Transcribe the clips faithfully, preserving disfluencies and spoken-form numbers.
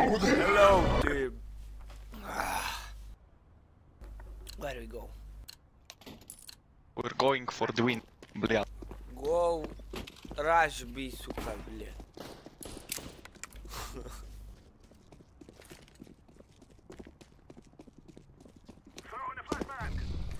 Hello, team. Where we go? We're going for the win, блядь. Go, rush B, сука, блядь. Throwing a flashbang.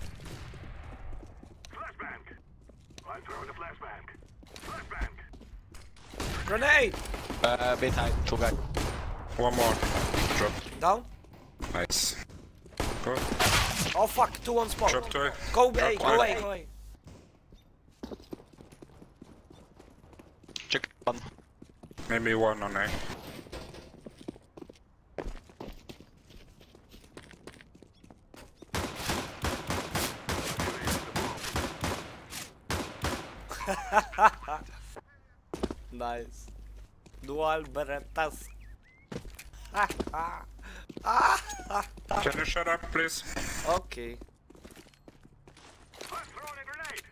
Flashbang. I'm throwing a flashbang. Flashbang. Grenade! Uh, behind, two guys. One more. Drop. Down? Nice. Go. Oh fuck, two on spot. Drop to A. Go Drop A, go one. A, go A. Check one. Maybe one on A. Nice. Dual Berettas. Can you shut up, please? Okay. I'm throwing a grenade.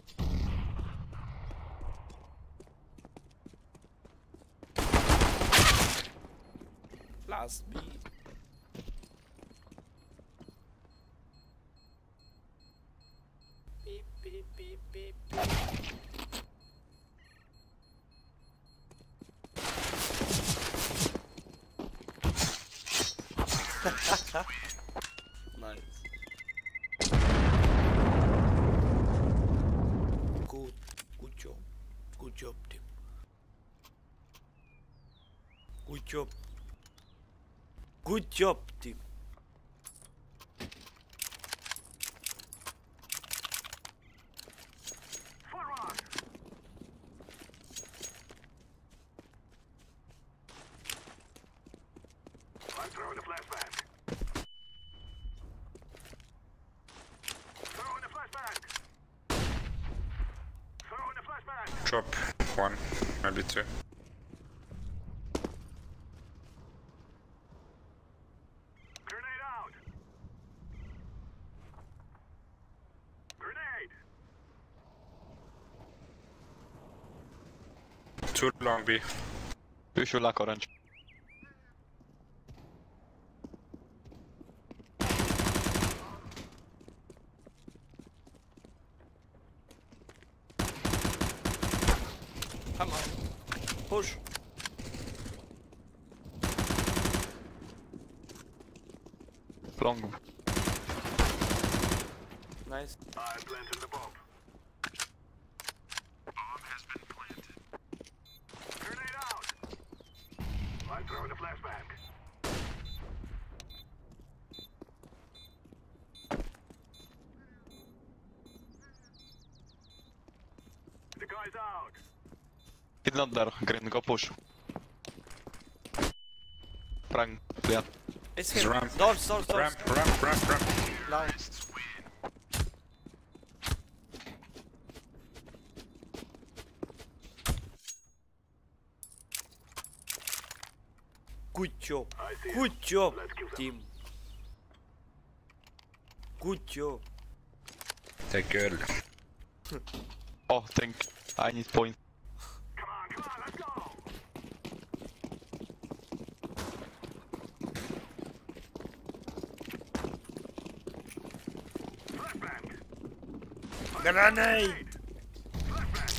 Last B. Beep, beep, beep, beep, beep. Nice. Good, good job. Good job, team. Good job. Good job, team. Forward. I'm throwing a flashbang. Throwing a flashbang. Throwing a flashbang. Drop one, maybe two. Grenade out. Grenade. Two long B. Wish you luck, Orange. Come on. Push. Long. Nice. I planted the bomb. Bomb has been planted. Grenade out. I'm throwing a flashbang. The guy's out. He's not there, Green, go push. Prank, yeah. It's It's him. ramp. Doors, doors, doors. Ramp, ramp, ramp, ramp. Down. Good job. I see Good job, Let's kill them. team. Good job. Take girl. Oh, think. I need point. Come on, come on, let's go. Flashbang. Grenade! Flashbang.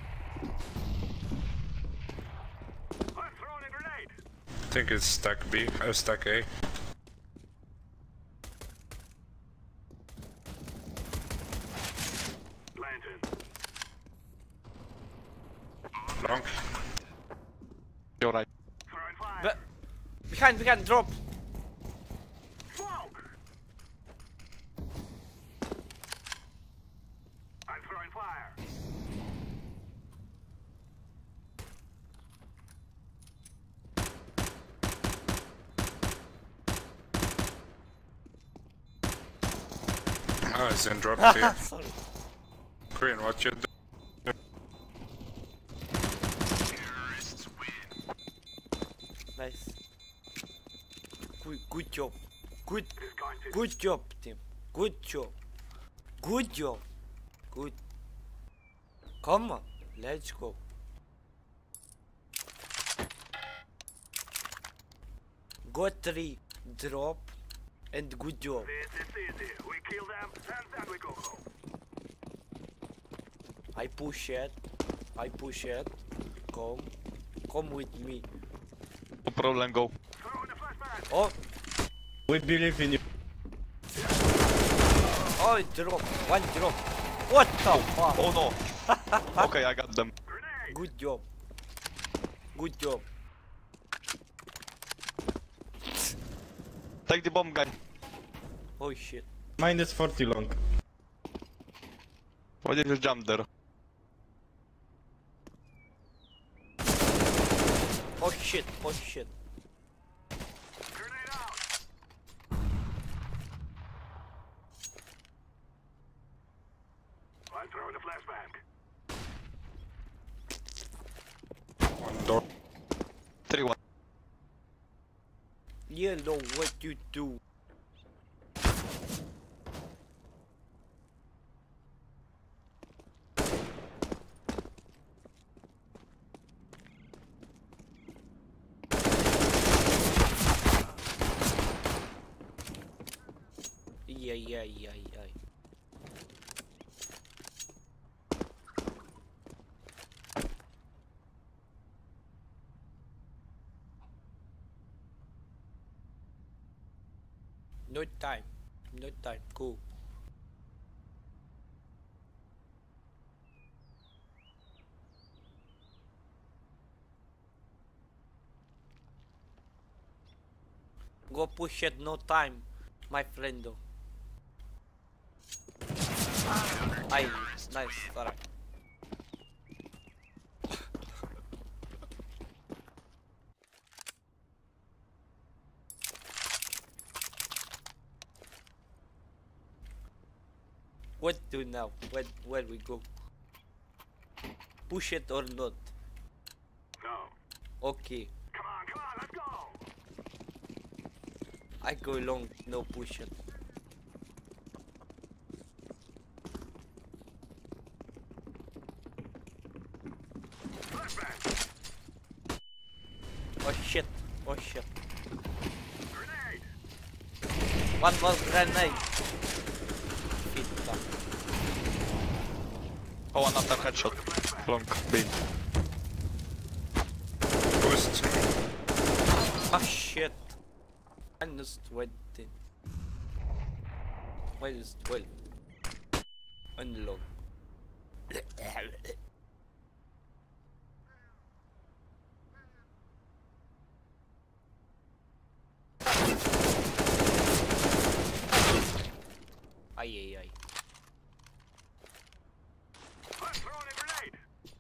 I'm throwing a grenade. I think it's stack B, uh, stack A. Planted. Long. You're right. Throwing fire. Be behind, behind, drop. Smoke. I'm throwing fire. Ah, it's in drop B. Sorry. Green, what you do? Nice. Good, good job. Good, This going to good job, team. Good job. Good job. Good. Come on, let's go. Go three, drop, and good job. This is easy. We kill them, and then we go home. I push it. I push it. Come. Come with me. No problem, go. Throw in the flashbang. Oh, We believe in you. oh, drop. One drop. What the fuck? Oh no. Okay, I got them. Grenade. Good job. Good job. Take the bomb, guy. Oh shit. Minus forty long. Why did you jump there? Oh shit. Oh shit. Grenade out. I'm throwing the flashbang. One door. three one. You know what you do. Yeah, yeah, yeah, yeah. No time. No time. Go. Go push it. No time, my friendo. Ay, nice. Alright. What do now? Where where we go? Push it or not? No. Okay. Come on, come on, let's go. I go long, no push it. Flashbang. Oh shit. Oh shit. Grenade. One more grenade. Fitta. Oh, another headshot. Long B. Boost. Ah shit. Minus twenty. Minus twelve. Unlock. Ay ay ay. I'm throwing a grenade.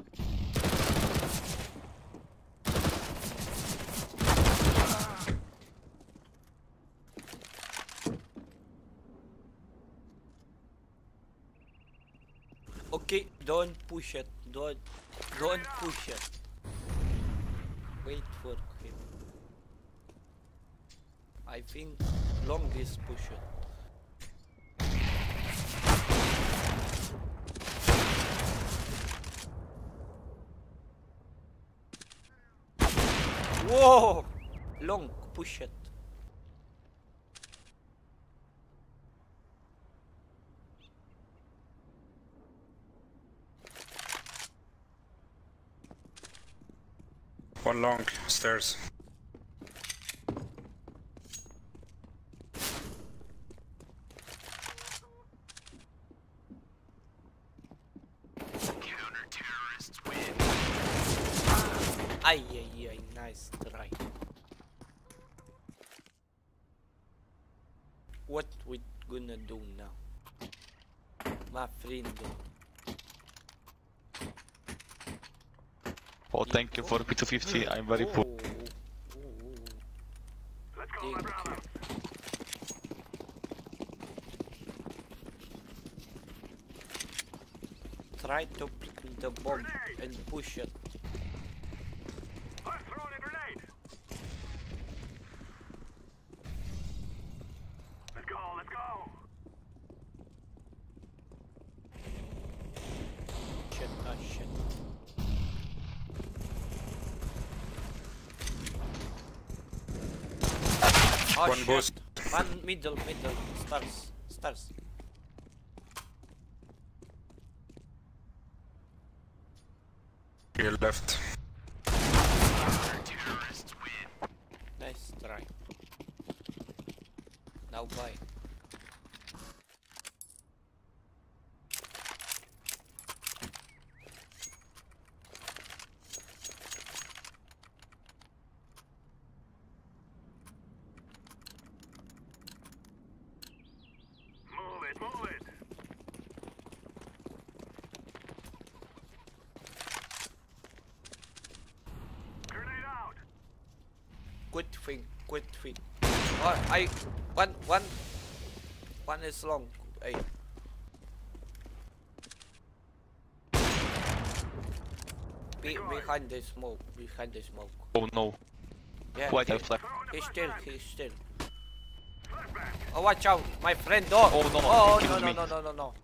Okay, don't push it. Don't don't push it. Wait for him. I think long is push it. Whoa! Long, push it. One long. Stairs. Ay, ay, ay, nice try. What we gonna do now? My friend. Oh, thank you for P two fifty. I'm very poor. Oh, oh, Let's go, my thank brother. you. Try to pick the bomb and push it. I'm throwing a grenade. Let's go, let's go. Shit, ah, shit. Oh One shit. boost. One middle, middle. Stars. Stars. Here left. Nice try. Now bye. Move it, move it. Grenade out. Good thing, good thing. Oh, I one one one is long. Hey. Be, behind the smoke, behind the smoke. Oh no. Yeah, Quite he, a flag. he's still, he's still. Flashback. Oh, watch out, my friend. Oh, Oh, no, oh he no, killed no, me. no, no, no, no.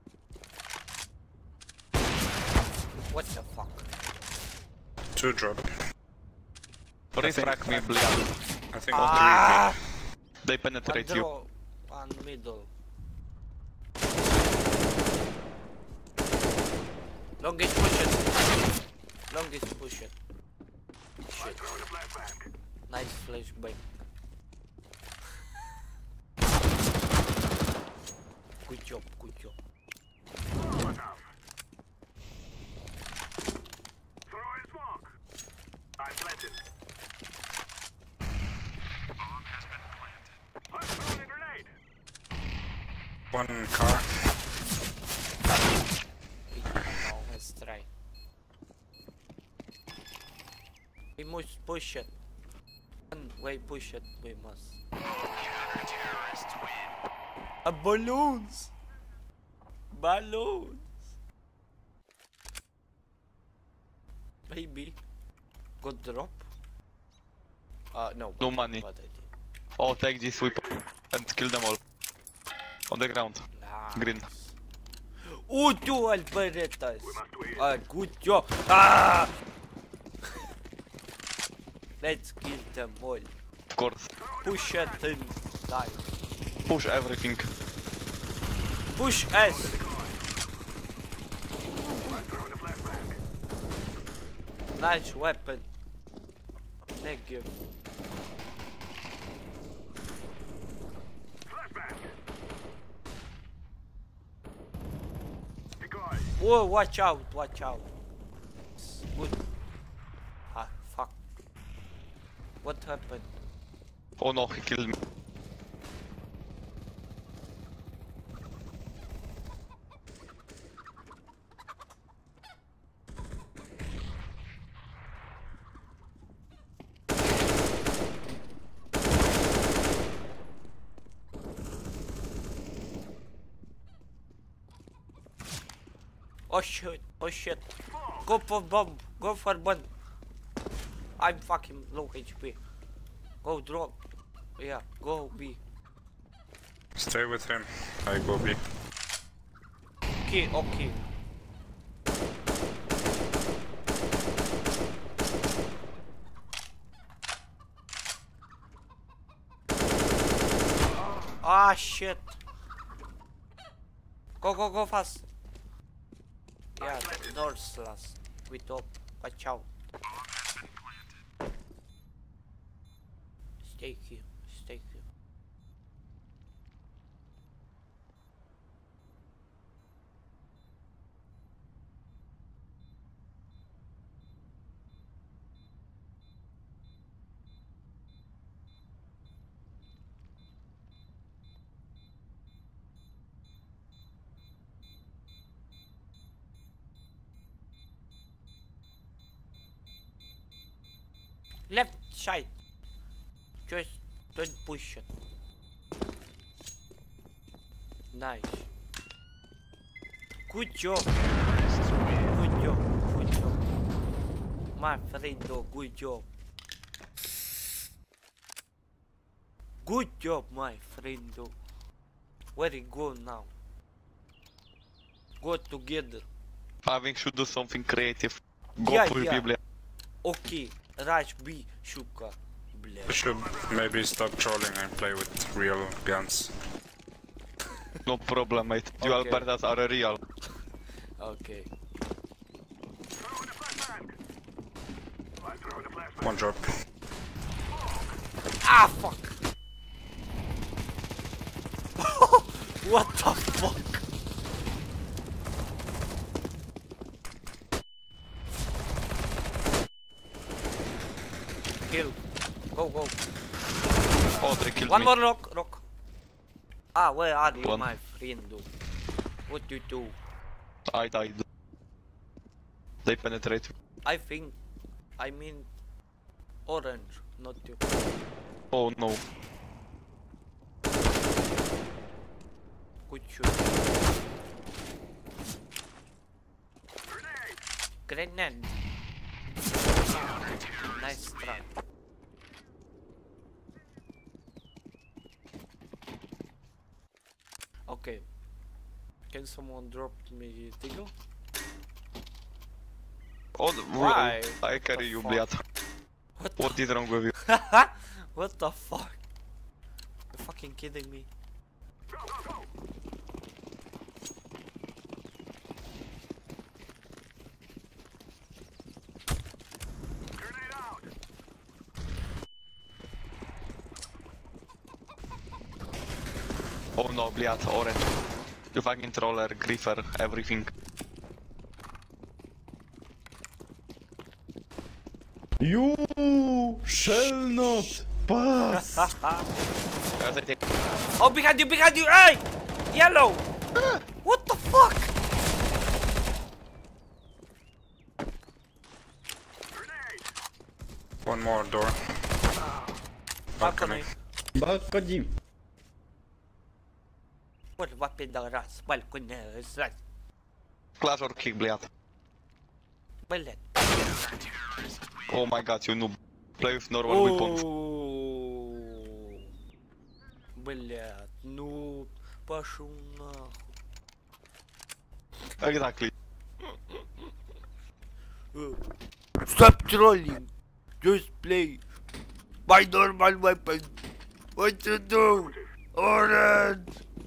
What the fuck? Two drop. Refract me, bliad. I think Ah! They One penetrate you. draw, one middle. Longest push it. Longest push it. Shit. Throw the flashback. Nice flashback. Good job, good job. Oh, enough. Throw in smoke. I planted. Bomb has been planted. I'm throwing a grenade. one car. Now let's try. We must push it. One way push it, we must. Counter-terrorists win. A balloons! Balloons! Maybe. Good drop? Uh, no. No bad- money. bad idea. Oh, take this weapon and kill them all. On the ground. Nice. Green. Ooh, two Alberettas! We must win. Ah, good job! Ah! Let's kill them all. Of course. Push it and die. Push everything. Push us! I'm throwing a flashback. Nice weapon. Thank you. Flashback. Decoy. Whoa, watch out, watch out. It's good. Ah, fuck. What happened? Oh no, he killed me. Oh shit, oh shit. Go for bomb, go for bomb. I'm fucking low H P. Go drop. Yeah, go B. Stay with him. I go B. Okay, okay. Ah shit. Go, go, go fast. Yeah, doors last. We talk. Watch out. Stay here. Stay here. Left side. Just don't push it. Nice. Good job. Good job. Good job. My friendo, good job. Good job, my friendo. Where we go now? Go together. I think should do something creative. Go Yeah, for yeah. Biblia. Okay, rush B, Shuka. We блядь. should maybe stop trolling and play with real guns. No problem, mate. Dual Okay. Albertas are real. Okay. Throw in the flashbang. I'm throwing the flashbang. One drop. Ah, fuck! What the fuck? Kill. Go, go. Oh, they killed One me. more rock, rock. Ah, where are you, One. my friend? What do you do? I died. They penetrate. I think, I mean, orange, not you. Oh no. Good shoot. Grenade. Grenade. Nice try. Okay. Can someone drop me Deagle? Oh, Why? I carry The you, fuck? блядь. What What is wrong with you? the What the fuck? You're fucking kidding me. Go, go, go. Grenade out. Oh no, блядь, orange. You fucking troller, griefer, everything. You shall not pass. As I take Oh, behind you, behind you! Hey! Yellow! What the fuck? Grenade. One more door. Balcony. Balcony. Kurwa pidaras, balcony, zrać. Clash or kick, блядь. Блядь. Oh my god, you noob. Play with normal weapons. О, блядь, ну пошел нахуй. Exactly. Stop trolling. Just play. My normal weapon. What to do? Orange.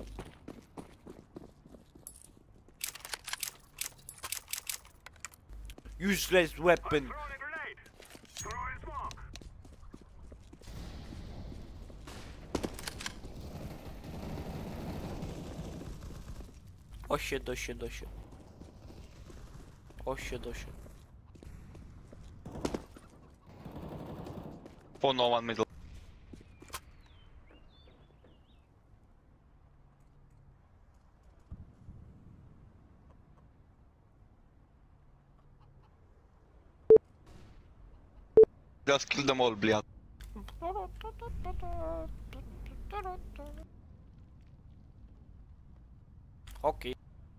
Useless weapon. Throw in a grenade. Throw in smoke. Oh shit, oh shit, oh shit. Oh shit, oh shit. Oh no, one middle. Just kill them all, блядь. Okay.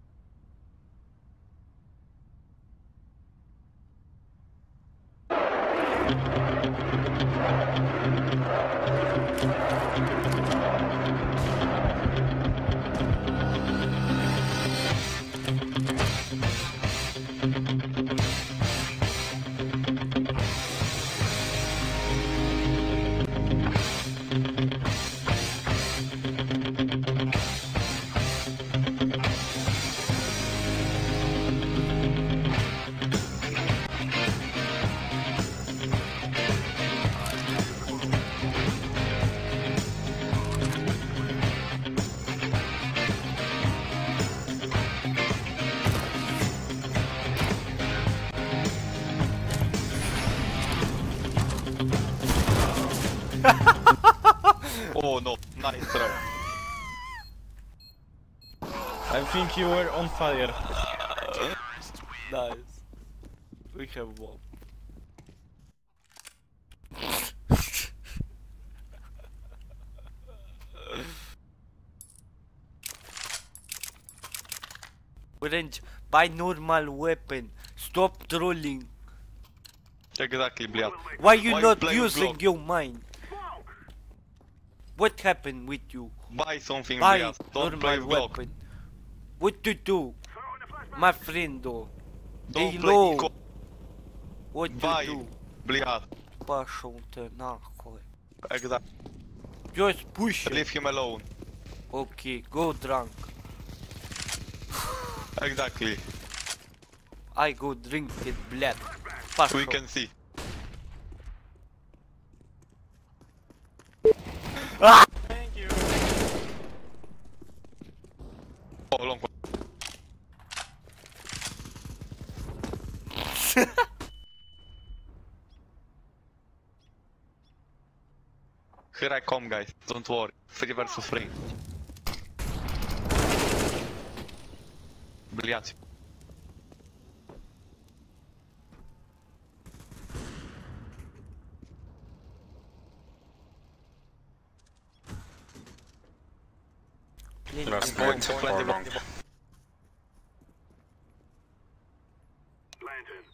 Oh no, nice try. I think you were on fire. Nice. We have one. Orange, buy normal weapon. Stop trolling. Exactly, блядь. Why you Why not play with using Glock? your mind? Smoke. What happened with you? Buy something, Buy блядь. Don't play normal with Glock. weapon. What to do, Throw in the flashbang. my friend? Though. Don't Hey, play low. Glock. What to Buy, do? блядь. Пошел ты нахуй. Exactly. Just push it. Leave him alone. Okay, go drunk. Exactly. I go drink it blood. We can see. Thank you. Oh, long. Here I come, guys. Don't worry. Free versus free. Блять. Last Going night to for plenty long. Planted.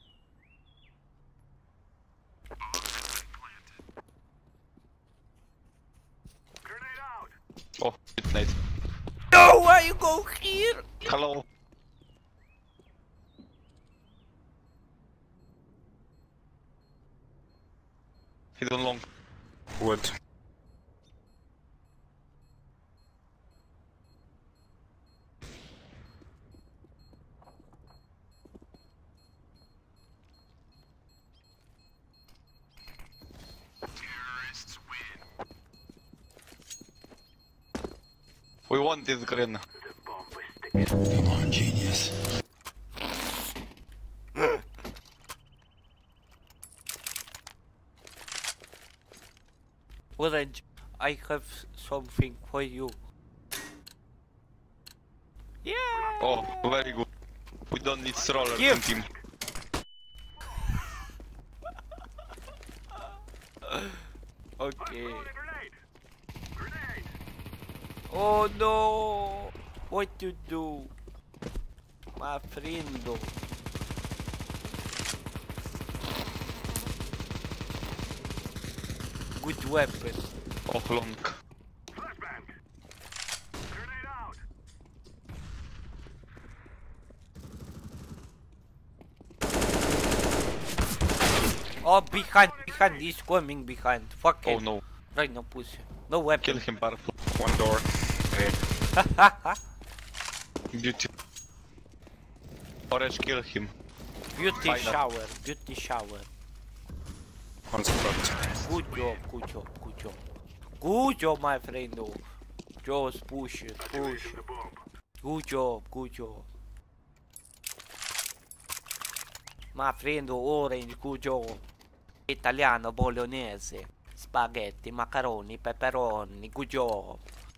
Grenade out. Oh, shit, Nate. No, why you go here? Hello. He don't long. Wood. We want this green. Come on, genius. Orange, I have something for you. Yeah. Oh, very good. We don't need strollers Give. in team. Okay. Grenade. Grenade. Oh no! What you do? My friendo. Good weapon. Oh, long. Flashbang. Grenade out. Oh, behind, behind, he's coming behind. Fuck Oh it. no. Right now, pussy. No Kill weapon. him, powerful. One door. Hey. Beauty. Orange, kill him. Beauty Find out. shower, beauty shower. One spot. Good job, good job, good job. Good job, my friendo. Just push it, push it. The bomb. Good job, good job. My friendo Orange, good job. Italiano, bolognese, spaghetti, macaroni, pepperoni, good job.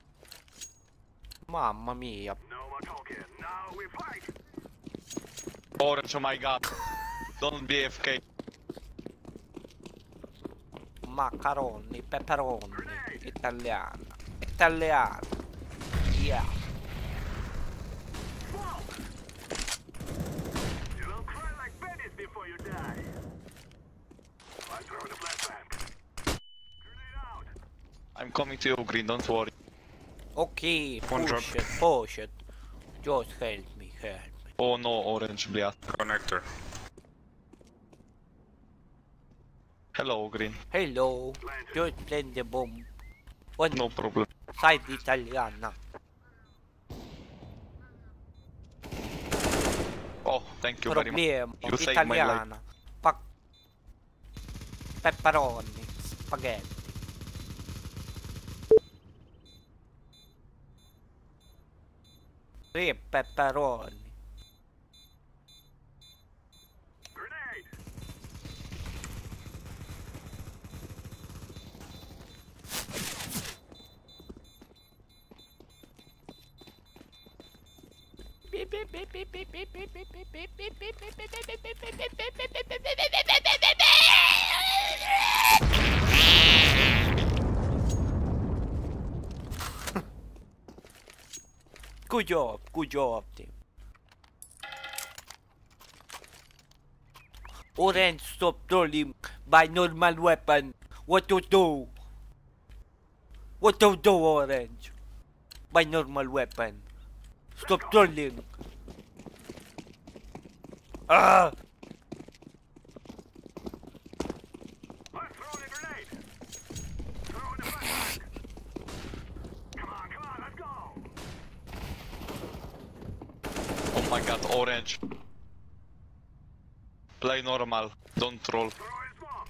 Mamma mia. No more talking. Now we fight. Orange, oh my god. Don't be A F K. Macaroni, pepperoni, italiano, italiano. Yeah. You will cry like babies before you die. I'm throwing a flashbang. Grenade out. I'm coming to you, Green, don't worry. Okay, One drop. push it, push it. Just help me, help me. Oh no, Orange, блядь. Connector. Hello, Green. Hello, just plant the bomb. On No problem. side italiana. Oh, thank you very much. Problema, You saved my life. italiana. Pa pepperoni, spaghetti. Tre pepperoni. Grenade. Good job, good job, team. Orange, stop trolling by normal weapon. What to do? What to do, Orange? By normal weapon. Stop trolling. Ah! I'm throwing a grenade. Throw Oh my god, orange. Play normal, don't troll. Throwing smoke.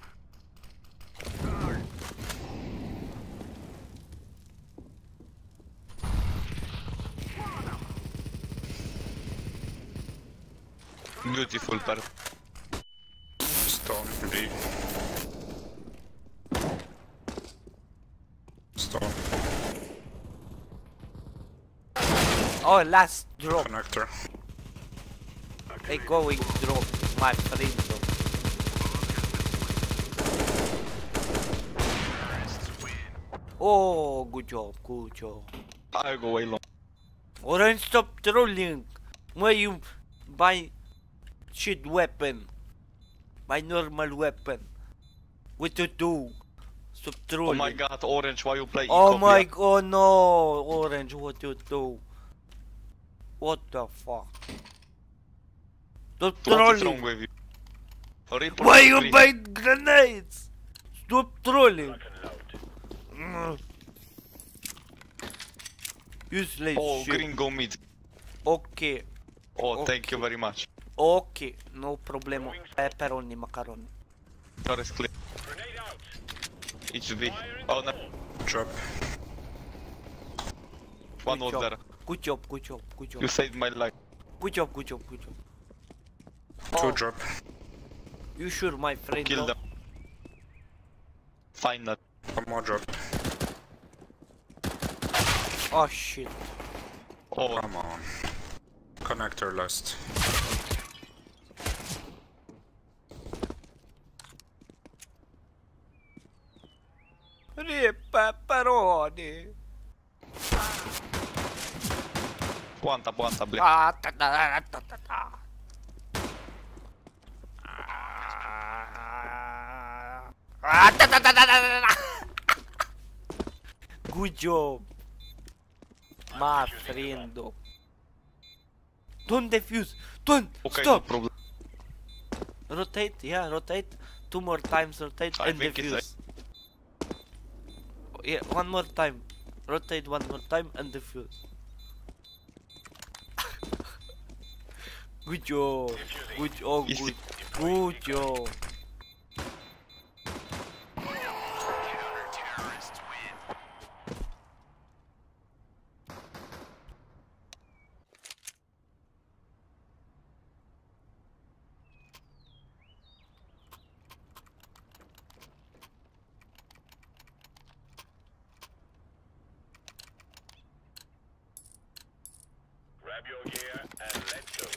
Beautiful per. Stone B. Stone Oh, last drop. connector. A going drop, my friend. Oh, good job, good job. I go way long. Orange, stop trolling. Why you buy shit weapon? Buy normal weapon. What to do? Stop Oh trolling. my god, orange, why you play Oh Ecopia? my god, no, Orange, what you do? What the fuck? Stop What is wrong trolling. with you? Report Why to you green. buy grenades? Stop trolling. Mm. Useless Oh, shit. green go mid. Okay, Oh, thank you Okay. very much. okay, no problemo. Pepperoni, macaroni. Door is clear. Grenade out. H V. Oh no, Drop. one Good was job. there. Good job, good job, good job. You saved my life. Good job, good job, good job. Two Oh, drop. you sure, my friend? Kill no? them. Final. One more drop. Oh shit. Oh, Come on. Connector last. Re pepperoni. one tap, one tap. Black. Ah, ta, ta, ta, ta, ta, ta. Ah, ta, ta, ta, ta, ta, ta, ta. Good job, my friend. Don't defuse. Don't Okay, no stop. problem. Rotate, yeah, rotate. Two more times, rotate I and think it's defuse. Yeah, one more time. Rotate one more time and defuse. Good job. Good job. Easy. Good. Good job. Grab your gear and let's go.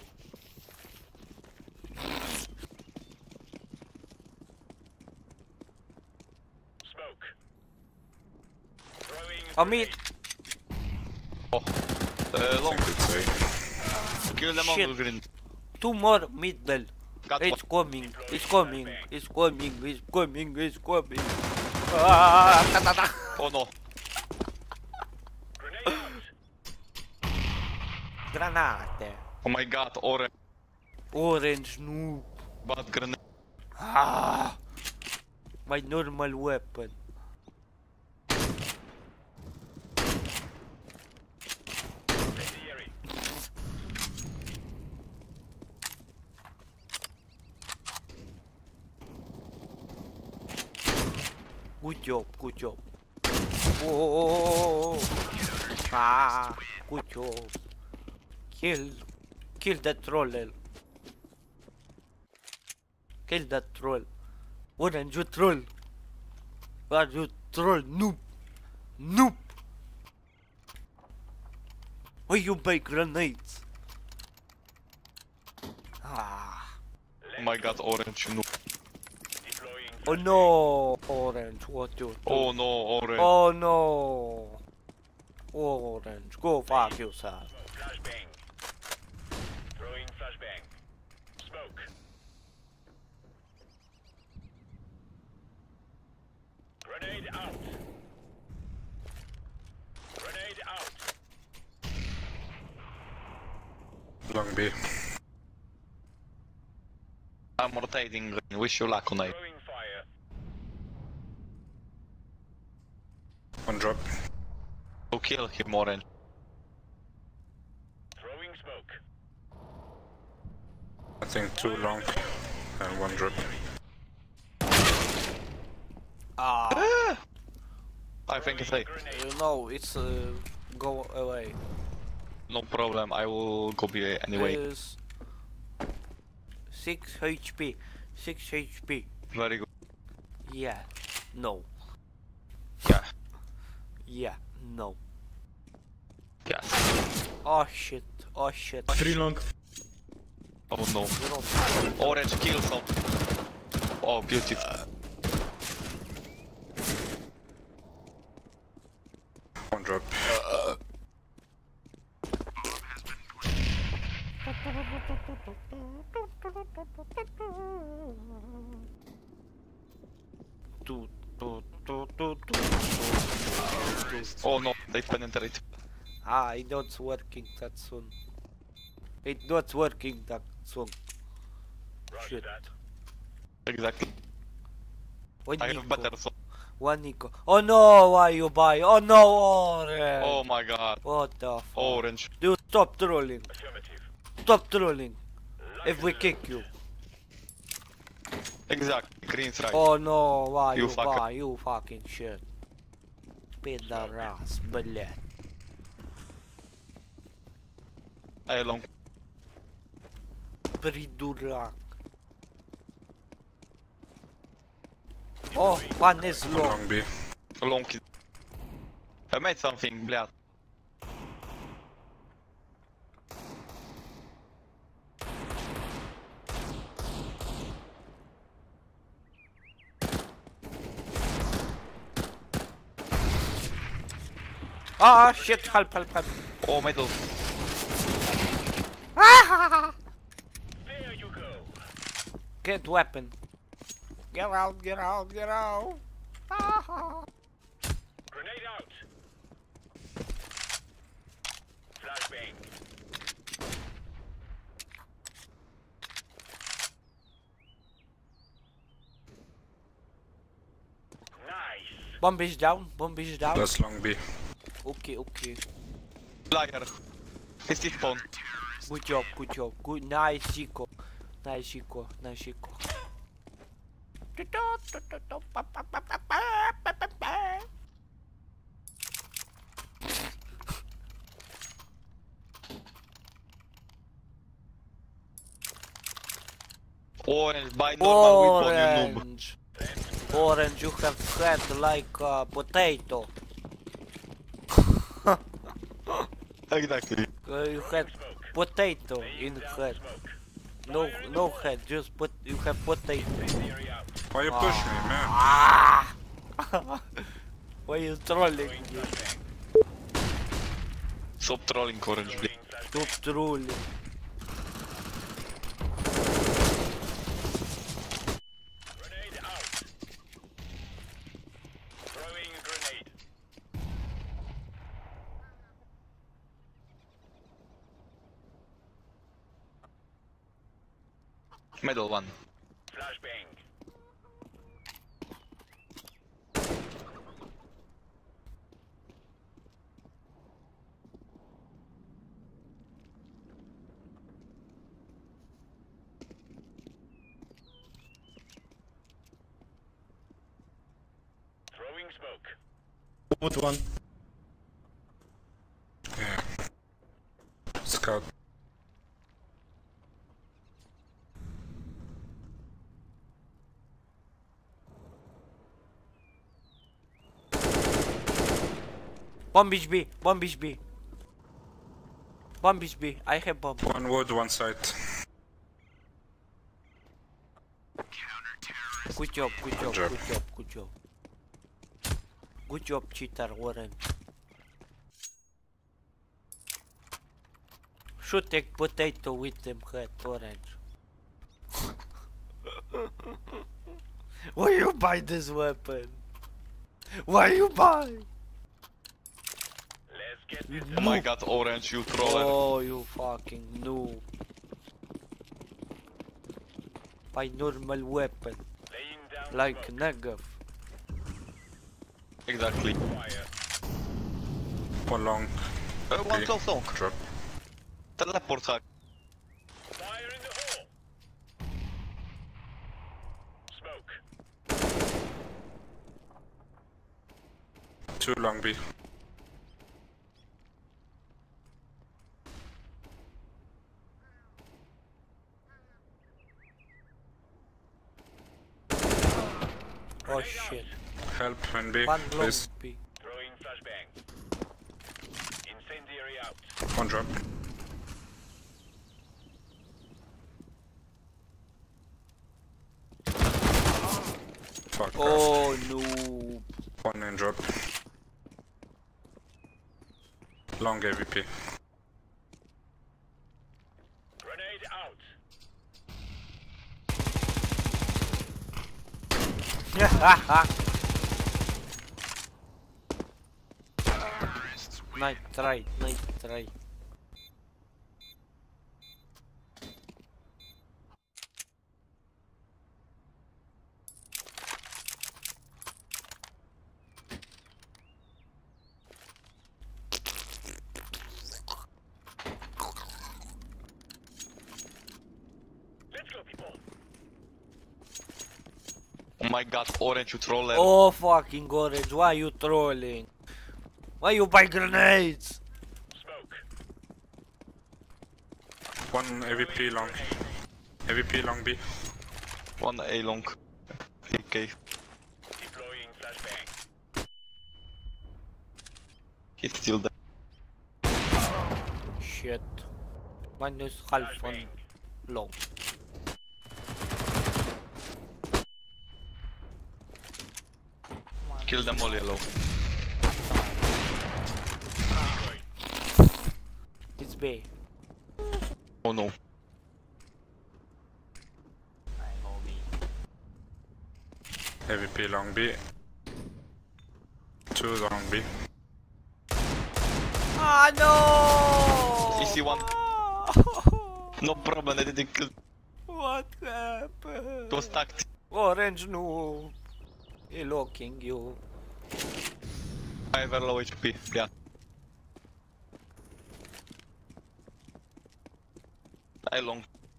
Smoke. Throwing. Amit, Oh. Uh, long. It's A. Kill them Shit. on green. two more middle. Got It's one. coming. It's coming. It's coming. It's coming. It's coming. Ah, ta, ta, ta. Oh no. Grenade out. Granate. Oh my god, orange. Orange noob. Bad grenade. Ah, my normal weapon. Incendiary. Good job. Good job. Oh, ah, good job. Kill, kill that troll. Kill that troll. Orange, you troll. Are you troll? Noob. Noob. Why you buy grenades? Ah. Oh my god, orange. No. Deploying. Oh no, Orange, what you do? Oh no, orange. Oh no. Orange, go fuck yourself. Flashbang. Throwing flashbang. Smoke. Grenade out. Grenade out. Long B. I'm rotating green. Wish you luck on it. Throwing fire. One drop. To kill him, orange. Throwing smoke. I think two long and one drop. Ah, I think it's A. you know, it's uh, go away. No problem, I will go B A anyway. Is six H P, six H P. Very good. Yeah, no. Yeah. Yeah, no. Yes. Oh shit, oh shit. Three long. Oh no. Drop. Orange kill some. Oh, beautiful. One drop. Tu, tu, tu, tu, tu, tu. Oh no, they penetrate. Ah, it's not working that soon. It's not working that soon. Shit. Exactly. One I have Nico. better so. One Nico. Oh no, why you buy? Oh no, orange. Oh my god. What the fuck? Orange. Dude, stop trolling. Stop trolling. If we kick you. Exactly. Green's right. Oh no, why You you, fucker. buy? You fucking shit. Пидорас, блядь. I long. Придурак. Oh, one is One low. long B. Long kid. I made something, блядь. Ah, shit, help, help, help. Oh, middle. There you go. Get weapon. Get out, get out, get out. Grenade out. Flashbang. Nice. Bomb is down, bomb is down. That's long B. Okay, okay. Liar. He's still spawn. Good job, good job. Good, nice, Chico. Nice, Chico, nice, Chico. Orange by normal weapon, you noob. Orange. Orange, you have head like a potato. Exactly. Uh, you had potato in head. No, no head, just put. You have potato. Why you push me, man? Ah! Why you trolling? Stop trolling, Orange, please. Stop trolling. Grenade out. Throwing a grenade. Middle one. Flashbang. Throwing smoke. Wood one. Yeah. Scout. Bomb is B, bomb is B. Bomb is B, I have bomb. One wood, one side. Good job, good job, job. good job, good job. Good job, cheater, Orange. Should take potato with them head, Orange. Why you buy this weapon? Why you buy? Let's get You Oh my noob. god, Orange, you troller. Oh, you fucking noob. Buy normal weapon, laying down like smoke. Negev. Exactly. Fire. One long. Uh, one B. close long. Drop. Teleport hack. Fire in the hole. Two long B. Oh shit. Help in B, One long please. B. Throwing flashbang. Incendiary out. One drop. Fuck off. Oh no. One in drop. Long A V P. Grenade out. Nice try, nice try. Let's go, people. Oh my god, orange you troller. Oh fucking orange, why you trolling? Why you buy grenades? Smoke. One A V P long. A V P long B. One A long. A K. Deploying flashbang. He's still there. Shit. Minus half on long. Kill them all yellow. It's B. Oh no. A V P long B. Two long B. Ah no! Easy one. No problem, I didn't kill. What happened? It was tact. Orange noob. He locking you. I have low H P, yeah. I long.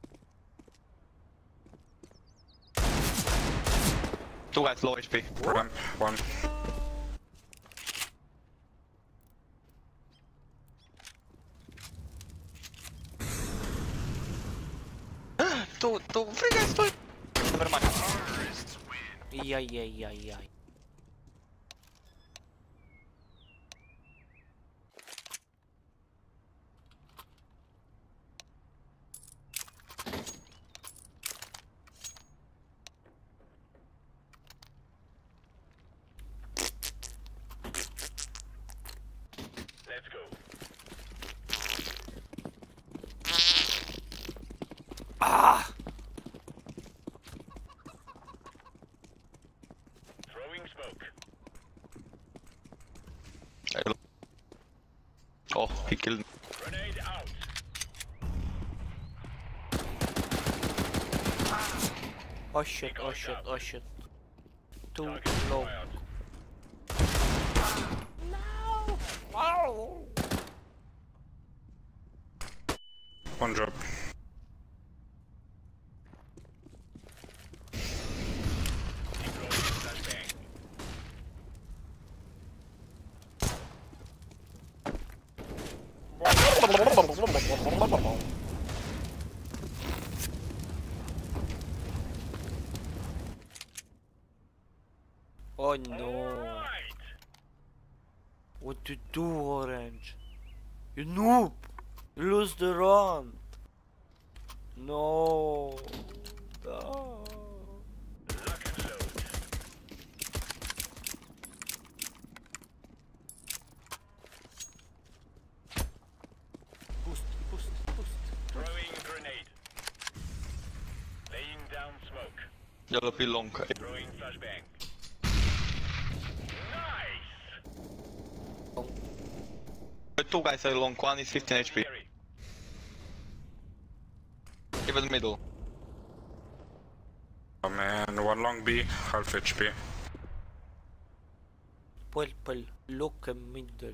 Two guys low H P. Ramp. One. Two, two, three guys, two. Never mind. Yeah, yeah, yeah, yeah. Let's go. Ah! Throwing smoke. I lo- Oh, he killed me. Grenade out. Oh shit, oh shit, oh shit. Too Target low. acquired. No! One drop. Deploying flashbang. Oh no. Right. What to do, Orange? You noob! You lose the round! No! No! Lock and load. Boost, boost, boost. Throwing grenade. Laying down smoke. Yellow P long. Throwing flashbang. Nice. Two guys are long, one is fifteen H P. Scary. Even middle. Oh man, one long B, half H P. Purple, look in middle.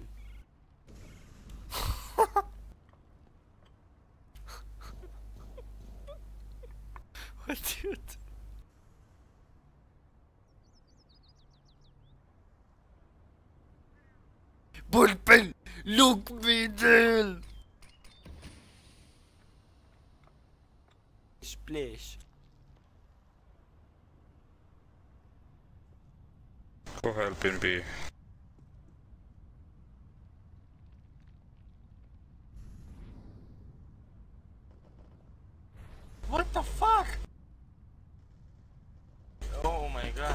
What do you do? Purple! Look middle! Splash. Go help in B. What the fuck? Oh my god.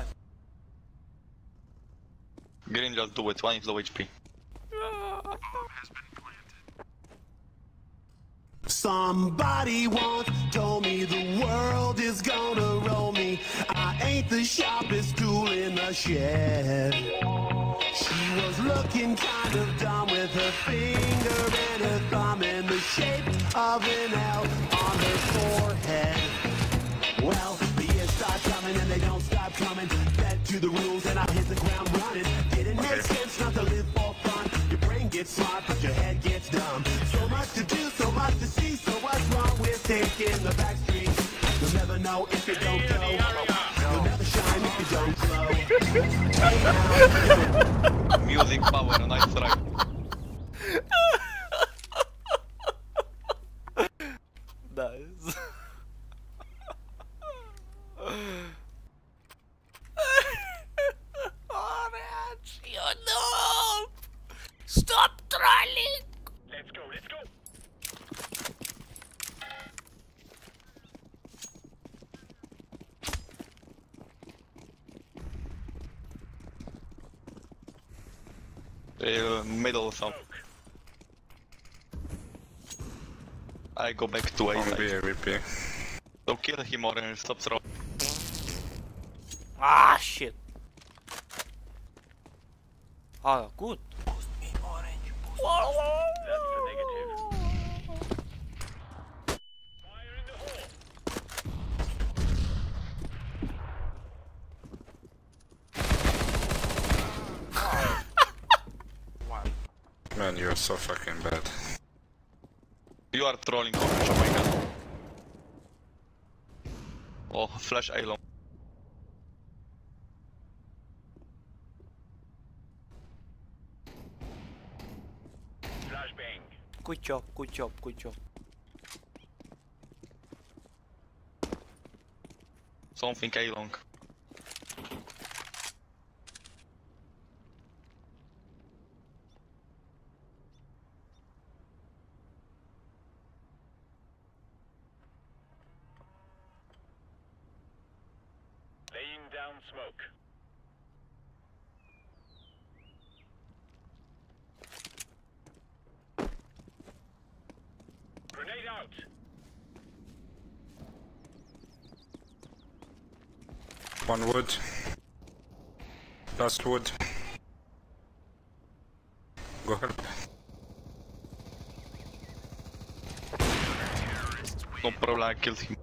Green, just do it. One is low H P. Somebody once told me the world is gonna roll me. I ain't the sharpest tool in the shed. She was looking kind of dumb with her finger and her thumb in the shape of an L on her forehead. Well, the years start coming and they don't stop coming. Fed to the rules and I hit the ground running. Didn't make sense not to live for fun. Your brain gets smart but your head gets dumb. So much to do, so much to see. So what's wrong with taking the back streets? You'll never know if you don't go. You'll never shine if you don't glow. Music power, nice try. Nice. Orange, you know! Stop trolling! Let's go, let's go. Uh, middle some. I go back to A. On B, A V P. So kill him or uh, stop throw. Ah, shit. Ah, good. That's a negative. Fire in the hole. Man, you're so fucking bad. You are trolling orange, oh my god. Oh, flash A long. Flashbang. Good job, good job, good job. Something A long. Laying down smoke. Grenade out. One wood. Last wood. Go help. No problem, I killed him.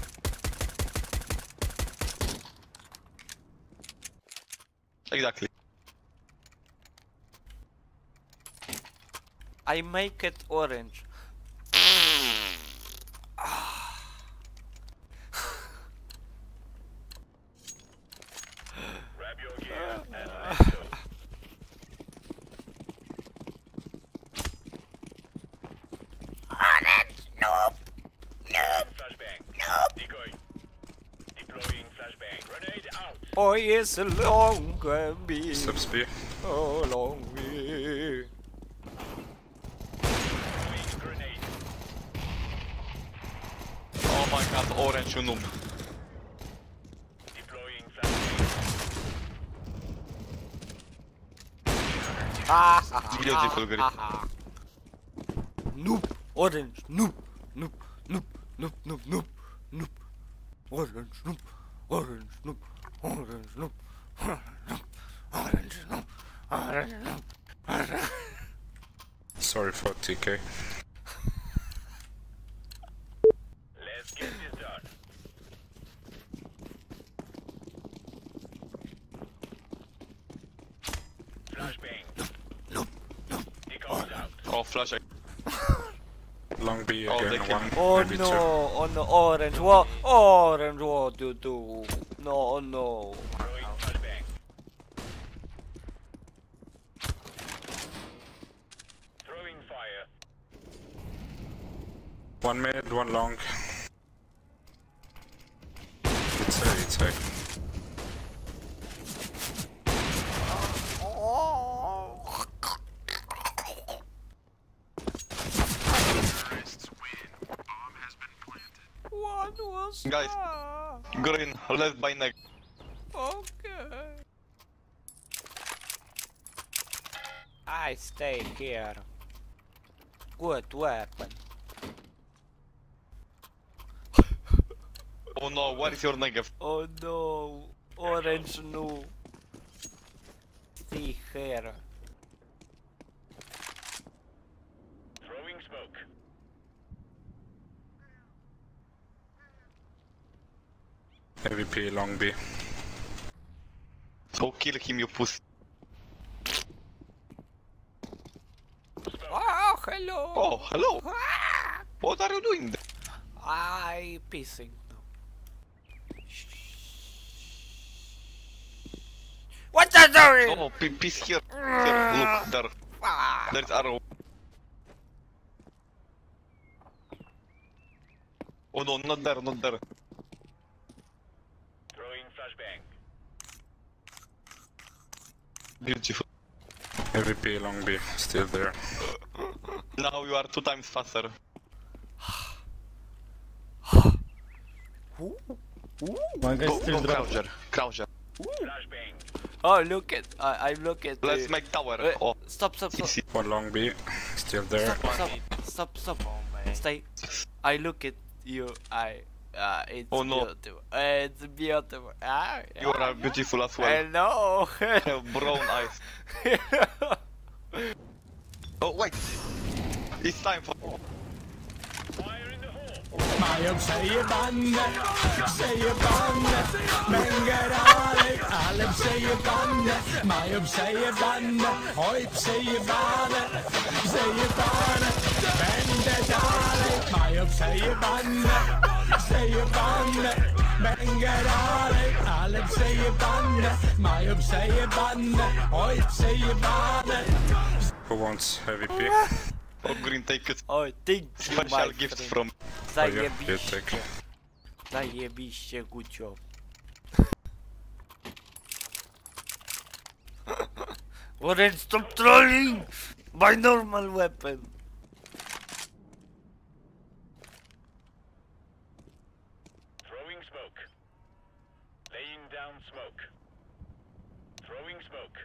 Exactly. I make it orange. Grab your gear and let's go. Orange, nope, nope, Flashbang. nope. Decoy. Deploying flashbang. Grenade out. Oh, it's a long way, Steps B. oh, long way. Deploying grenade. Oh my god, orange, you noob. Deploying flashbang. Ah, ha, ha, Beautiful grip. ha, ha. Noob, orange, noob, noob, noob, noob, noob, noob, noob. Orange, noob, orange, noob, orange, noob, orange, noob, orange, noob, orange. Sorry for T K. Let's get this done. Flashbang. Noob, noob. Decoys out. Oh, flash A. Long B Oh, they again, can- one, Oh maybe no, two. oh no, orange, what, orange, what do you do? No, no. Throwing flashbang. One mid, one long. It's A, it's A. What was Guys, that? green, left by neck. Okay. I stay here. Good weapon. Oh no, where is your negative? Oh no, orange no. See here. Throwing smoke. A V P, long B. So kill him, you pussy. Oh, hello. Oh, hello. Ah, What are you doing there? I pissing. What are you doing? Oh, p- peace here. Here, look, there. Ah. There's arrow. Oh no, not there, not there. Throwing flashbang. Beautiful. A V P, long B, still there. Now you are two times faster. One guy Go, still go drop. Croucher, Croucher. Flashbang. Oh, look at I. I look at. Let's the- make tower. Uh, Oh, Stop! Stop! Stop! easy. One long B, still there. Stop! Stop! Stop! Stop! Stay. I look at you. I. Uh, it's Oh, no. beautiful. Uh, it's beautiful. Ah, You ah, are beautiful as I well. know. Have brown eyes. Oh wait, it's time for. Fire in the hole. Majom säger banne, säger banne, men geralik, Alep säger banne, Majom säger banne, Hoip säger banne, säger banne, men geralik, Majom säger banne, säger banne, men geralik, Alep säger banne, Majom säger banne, Hoip säger banne. Who wants A V P? Oh, green, take it. Oh, thank you, my Special gift friend. from. Oh, yeah, you Zajebiście. take. Zajebiście, good job. Orange, stop trolling! My normal weapon. Throwing smoke. Laying down smoke. Throwing smoke.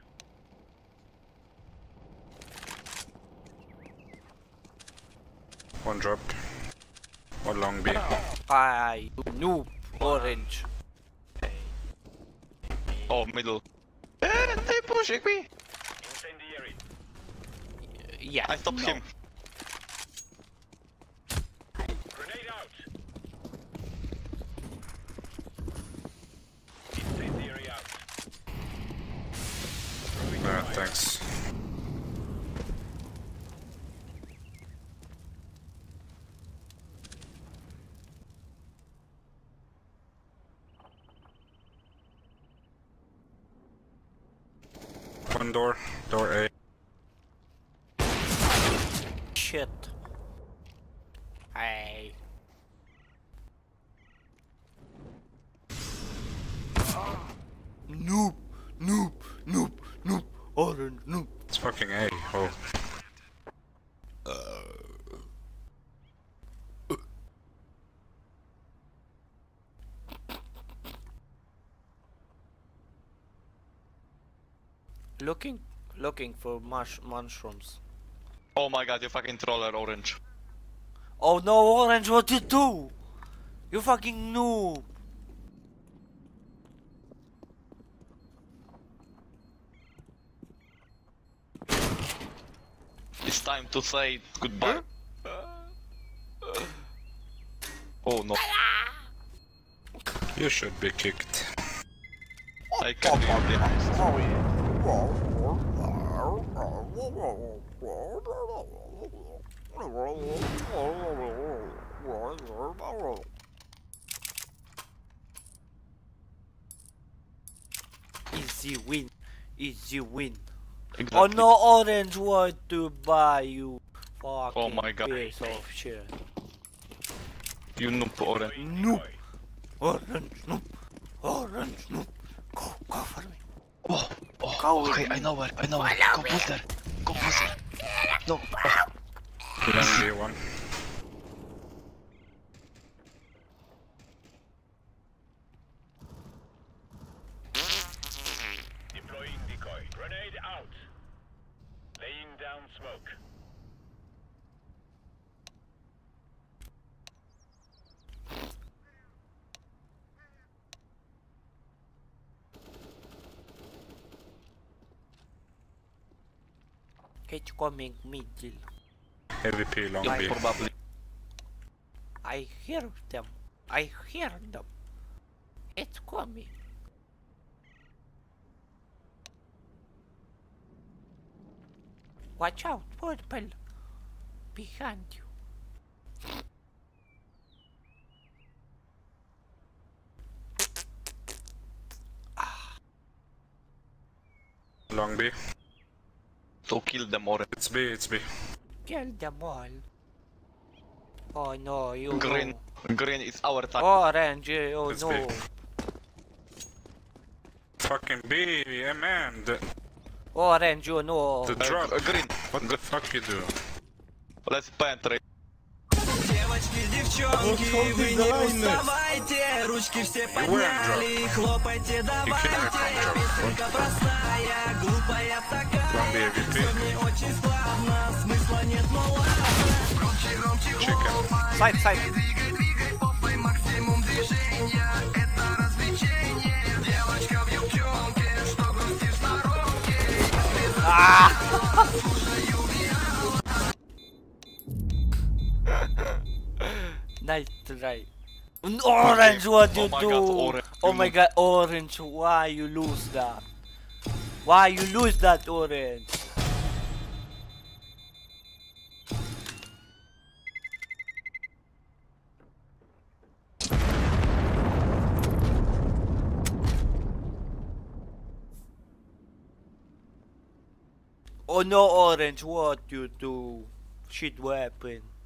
One dropped. One long B. I noob, orange. Oh, middle. Eh, they pushing me. Incendiary. Yeah. I stopped him. Grenade out. Incendiary out. Uh, thanks. One door, door A. Shit. Hey. Noob, noob, noob, noob, orange, noob. It's fucking A. Oh. Looking, looking for mush mushrooms. Oh my god, you fucking troller, orange. Oh no, orange, what you do? You fucking noob. It's time to say goodbye. Oh no, You should be kicked. I can't be honest. Easy win, easy win. Exactly. Oh no, orange, what to buy you? Fucking Oh my God. piece of shit. You noob orange. Noob. Orange noob. Orange noob. Go, go for me. Oh, oh, Go okay, with I me. know where, I know where. Go booster. Go booster. No. Oh. Plan B one. Deploying decoy. Grenade out. Laying down smoke. It's coming middle. A V P long Yeah, B. probably. I hear them. I hear them. It's coming. Watch out, purple. Behind you. Long B. So kill them orange. It's B, it's B. Kill them all. Oh no, you Green. know. Green is our target. Orange, oh It's no. big. Fucking B, yeah man. The, Orange, you know. the Uh, drop. uh, green. What the fuck you do? Let's penetrate. Девочки, девчонки, вы не уставайте, ручки все подняли, хлопайте давайте, песенка простая, глупая такая, Long B, A V P. не очень складно, смысла нет, но ладно. Громче, громче, Chicken. Side, side. двигай, двигай, попой, максимум движения, это развлечение, девочка в юбчонке, что грустишь в сторонке. Nice try. Orange, what you Oh my do? God, Orange, Oh you my know. god, Orange, why you lose that? Why you lose that, Orange? Oh no, Orange, what you do? Shit weapon.